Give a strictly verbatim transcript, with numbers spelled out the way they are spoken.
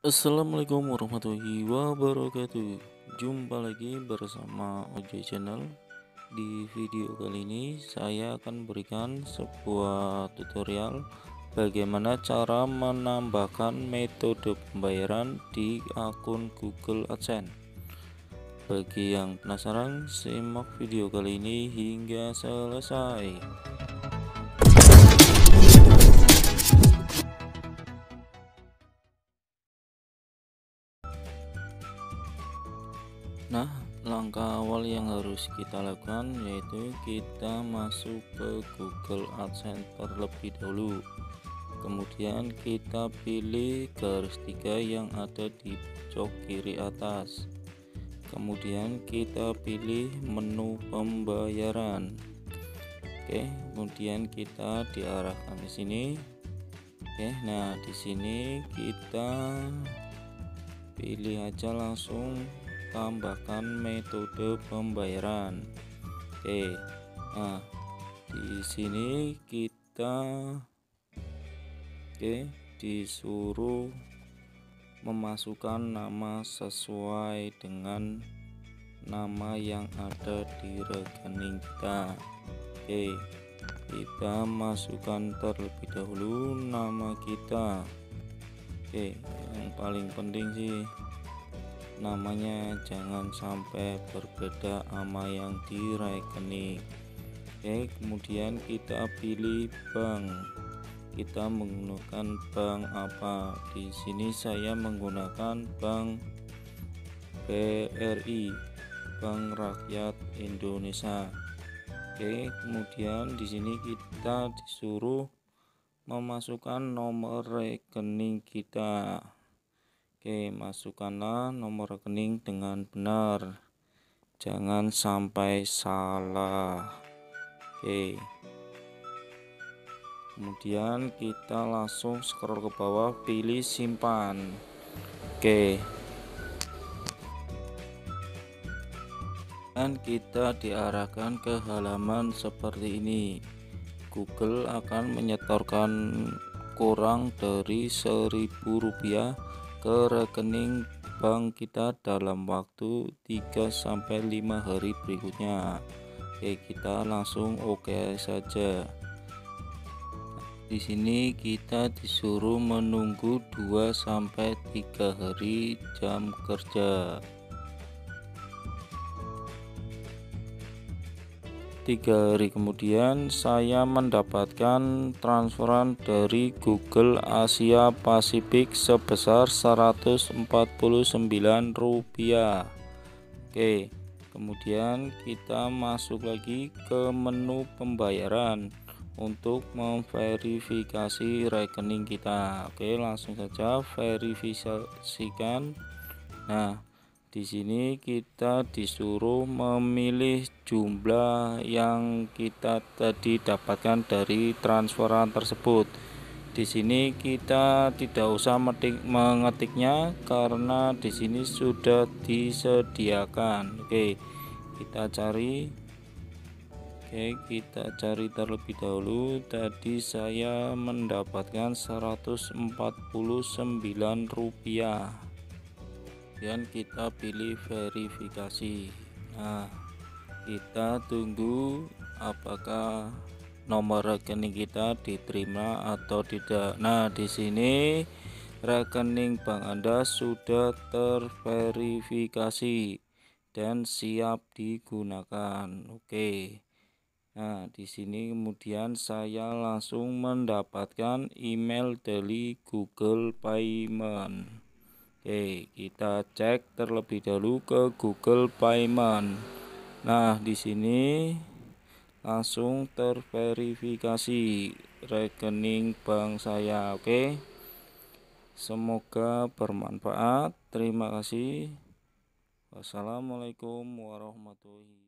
Assalamualaikum warahmatullahi wabarakatuh. Jumpa lagi bersama Ojo Channel. Di video kali ini saya akan berikan sebuah tutorial bagaimana cara menambahkan metode pembayaran di akun Google AdSense. Bagi yang penasaran, simak video kali ini hingga selesai. Nah, langkah awal yang harus kita lakukan yaitu kita masuk ke Google AdSense terlebih dahulu. Kemudian kita pilih garis tiga yang ada di pojok kiri atas. Kemudian kita pilih menu pembayaran. Oke, kemudian kita diarahkan di sini. Oke, nah di sini kita pilih aja langsung tambahkan metode pembayaran. Oke, nah di sini kita oke disuruh memasukkan nama sesuai dengan nama yang ada di rekening kita. Oke, kita masukkan terlebih dahulu nama kita. Oke, yang paling penting sih namanya jangan sampai berbeda sama yang di rekening. Oke, kemudian kita pilih bank. Kita menggunakan bank apa? Di sini saya menggunakan bank B R I, Bank Rakyat Indonesia. Oke, kemudian di sini kita disuruh memasukkan nomor rekening kita. Oke, masukkanlah nomor rekening dengan benar, jangan sampai salah. Oke, kemudian kita langsung scroll ke bawah, pilih simpan. Oke, dan kita diarahkan ke halaman seperti ini. Google akan menyetorkan kurang dari seribu rupiah ke rekening bank kita dalam waktu tiga sampai lima hari berikutnya. Oke, kita langsung oke saja. Di sini kita disuruh menunggu dua sampai tiga hari jam kerja. Tiga hari kemudian saya mendapatkan transferan dari Google Asia Pasifik sebesar seratus empat puluh sembilan rupiah. Oke, kemudian kita masuk lagi ke menu pembayaran untuk memverifikasi rekening kita. Oke, langsung saja verifikasikan. Nah, di sini kita disuruh memilih jumlah yang kita tadi dapatkan dari transferan tersebut. Di sini kita tidak usah metik, mengetiknya karena di sini sudah disediakan. Oke, kita cari. Oke, kita cari terlebih dahulu. Tadi saya mendapatkan seratus empat puluh sembilan rupiah. Dan kita pilih verifikasi. Nah, kita tunggu apakah nomor rekening kita diterima atau tidak. Nah, di sini rekening bank Anda sudah terverifikasi dan siap digunakan. Oke. Nah, di sini kemudian saya langsung mendapatkan email dari Google Payment. Oke, kita cek terlebih dahulu ke Google Payment. Nah, di sini langsung terverifikasi rekening bank saya. Oke, semoga bermanfaat. Terima kasih. Wassalamualaikum warahmatullahi wabarakatuh.